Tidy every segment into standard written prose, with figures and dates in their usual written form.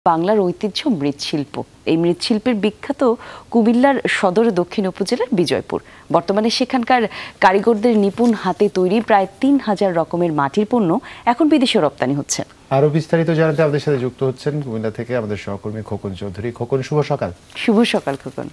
বাংলার ঐতিহ্য মৃৎশিল্প। এই মৃৎশিল্পের বিখ্যাত কুমিল্লার সদর দক্ষিণ উপজেলার বিজয়পুর। বর্তমানে সেখানকার কারিগরদের নিপুণ হাতে তৈরি প্রায় ৩,০০০ রকমের মাটির পণ্য এখন বিদেশে রপ্তানি হচ্ছে। আরো বিস্তারিত জানাতে আমাদের সাথে যুক্ত হচ্ছেন কুমিল্লা থেকে আমাদের সহকর্মী খোকন চৌধুরী। খোকন, শুভ সকাল। শুভ সকাল খোকন।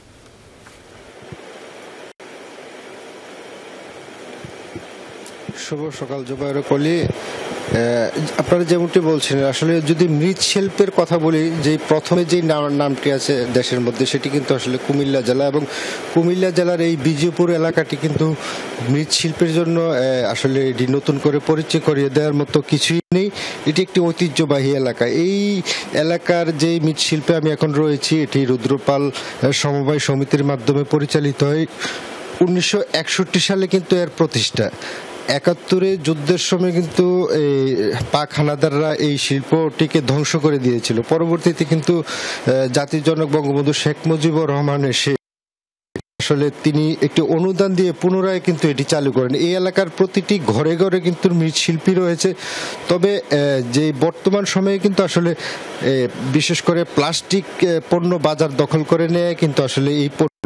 শুভ সকাল জুবায়ের কলি। আপনারা যেমনটি বলছেন, আসলে যদি মৃৎশিল্পের কথা বলি, যে প্রথমে যে নামটি আছে দেশের মধ্যে, সেটি কিন্তু আসলে কুমিল্লা জেলা, এবং কুমিল্লা জেলার এই বিজয়পুর এলাকাটি কিন্তু মৃৎশিল্পের জন্য আসলে এটি নতুন করে পরিচয় করিয়ে দেওয়ার মতো কিছুই নেই। এটি একটি ঐতিহ্যবাহী এলাকা। এই এলাকার যে মৃৎশিল্পে আমি এখন রয়েছি, এটি রুদ্রপাল সমবায় সমিতির মাধ্যমে পরিচালিত হয়। 1961 সালে কিন্তু এর প্রতিষ্ঠা। 71-এ যুদ্ধের সময় কিন্তু পাক হানাদাররা এই শিল্পটিকে ধ্বংস করে দিয়েছিল। পরবর্তীতে কিন্তু জাতির জনক বঙ্গবন্ধু শেখ মুজিবুর রহমান এসে আসলে তিনি একটি অনুদান দিয়ে পুনরায় কিন্তু এটি চালু করেন। এই এলাকার প্রতিটি ঘরে ঘরে কিন্তু মৃৎশিল্পী রয়েছে। তবে যে বর্তমান সময়ে কিন্তু আসলে বিশেষ করে প্লাস্টিক পণ্য বাজার দখল করে নেয় কিন্তু আসলে এই পণ্য,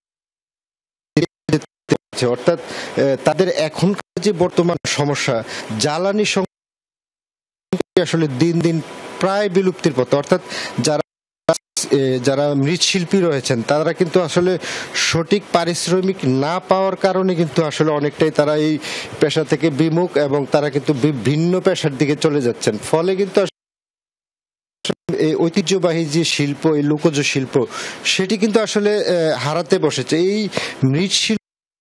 অর্থাৎ তাদের এখনকার যে বর্তমান সমস্যা, জ্বালানি আসলে দিন দিন প্রায় বিলুপ্তির পথে। অর্থাৎ যারা মৃৎশিল্পী রয়েছেন তারা কিন্তু আসলে সঠিক পারিশ্রমিক না পাওয়ার কারণে কিন্তু আসলে অনেকটাই তারা এই পেশা থেকে বিমুখ, এবং তারা কিন্তু ভিন্ন পেশার দিকে চলে যাচ্ছেন। ফলে কিন্তু এই ঐতিহ্যবাহী যে শিল্প, এই লোকজ শিল্প, সেটি কিন্তু আসলে হারাতে বসেছে। এই মৃৎশিল্প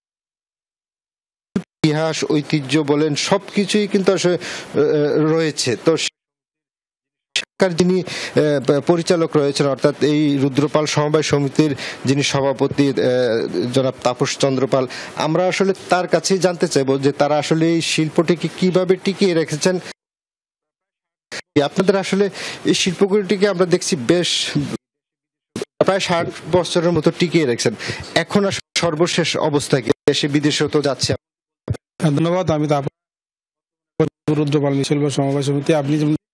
ইতিহাস, ঐতিহ্য বলেন, সবকিছুই কিন্তু আসলে রয়েছে। তো সরকার যিনি পরিচালক রয়েছেন, অর্থাৎ এই রুদ্রপাল সমবায় সমিতির যিনি সভাপতি জনাব তাপস চন্দ্রপাল, আমরা আসলে তার কাছেই জানতে চাইবো যে তারা আসলে এই শিল্পটিকে কিভাবে টিকিয়ে রেখেছেন। আপনাদের আসলে এই শিল্পগুলিটিকে আমরা দেখছি বেশ প্রায় 60 বছরের মতো টিকিয়ে রেখেছেন। এখন আসলে সর্বশেষ অবস্থা কি? দেশে বিদেশেও তো যাচ্ছে। ধন্যবাদ। আমি রুদ্রপাল মৃৎশিল্প সমবায় সমিতি। আপনি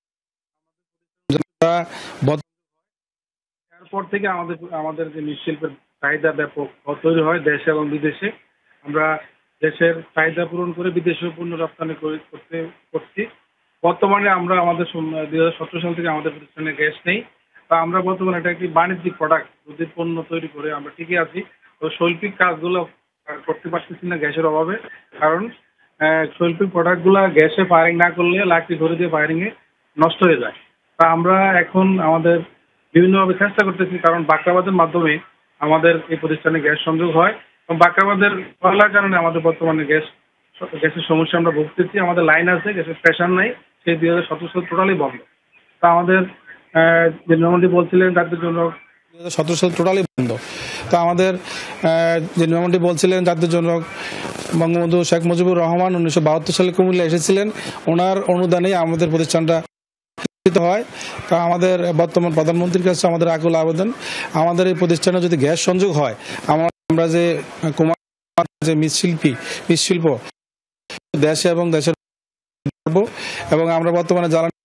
এরপর থেকে আমাদের যে মৃৎশিল্পের চাহিদা ব্যাপক তৈরি হয় দেশে এবং বিদেশে। আমরা দেশের চাহিদা পূরণ করে বিদেশে পণ্য রপ্তানি করছি। বর্তমানে আমরা আমাদের 2017 সাল থেকে আমাদের প্রতিষ্ঠানে গ্যাস নেই, তা আমরা বর্তমানে এটা একটি বাণিজ্যিক প্রোডাক্ট, দুধের পণ্য তৈরি করে আমরা টিকে আছি। তো শৈল্পিক কাজগুলো করতে পারতেছি না গ্যাসের অভাবে, কারণ শৈল্পিক প্রোডাক্টগুলো গ্যাসে ফায়ারিং না করলে লাকড়ি ধরে দিয়ে ফায়ারিংয়ে নষ্ট হয়ে যায়। তা আমরা এখন আমাদের বিভিন্নভাবে চেষ্টা করতেছি, কারণ বাকরাবাদের মাধ্যমে আমাদের এই প্রতিষ্ঠানে গ্যাস সংযোগ হয়, এবং বাকরাবাদের ফলার কারণে আমাদের বর্তমানে গ্যাসের সমস্যা আমরা ভুগতেছি। আমাদের লাইন আছে, গ্যাসের প্রেশার নাই, সেই 2017 সাল টোটালি বন্ধ। তা আমাদের যে নিয়মটি বলছিলেন জাতির জনক 2017 সাল টোটালি বন্ধ। তো আমাদের যে নিয়মটি বলছিলেন জাতির জনক বঙ্গবন্ধু শেখ মুজিবুর রহমান 1972 সালে কুমিল্লা এসেছিলেন, ওনার অনুদানেই আমাদের প্রতিষ্ঠানটা হয়। তা আমাদের বর্তমান প্রধানমন্ত্রীর কাছে আমাদের আকুল আবেদন, আমাদের এই প্রতিষ্ঠানে যদি গ্যাস সংযোগ হয়, আমরা যে যে মৃৎশিল্প দেশে এবং দেশের, এবং আমরা বর্তমানে জ্বালানি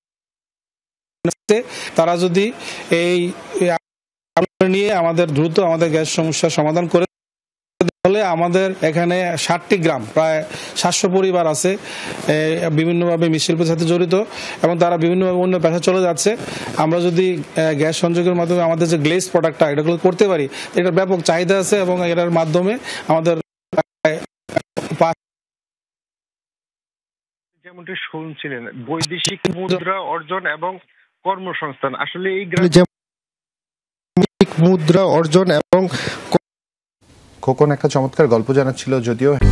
তারা যদি এই নিয়ে আমাদের দ্রুত আমাদের গ্যাস সমস্যার সমাধান করে, তাহলে আমাদের এখানে 60টি গ্রাম, প্রায় 700 পরিবার আছে বিভিন্নভাবে মৃৎশিল্পের সাথে জড়িত, এবং তারা বিভিন্নভাবে অন্য পেশা চলে যাচ্ছে। আমরা যদি গ্যাস সংযোগের মাধ্যমে আমাদের যে গ্লেজ প্রোডাক্টটা এটাগুলো করতে পারি, এটার ব্যাপক চাহিদা আছে, এবং এটার মাধ্যমে আমাদের যেমনটি শুনছিলেন বৈদেশিক মুদ্রা অর্জন এবং কর্মসংস্থান, আসলে এই মুদ্রা অর্জন এবং খোকন একটা চমৎকার গল্প জানাচ্ছিল যদিও।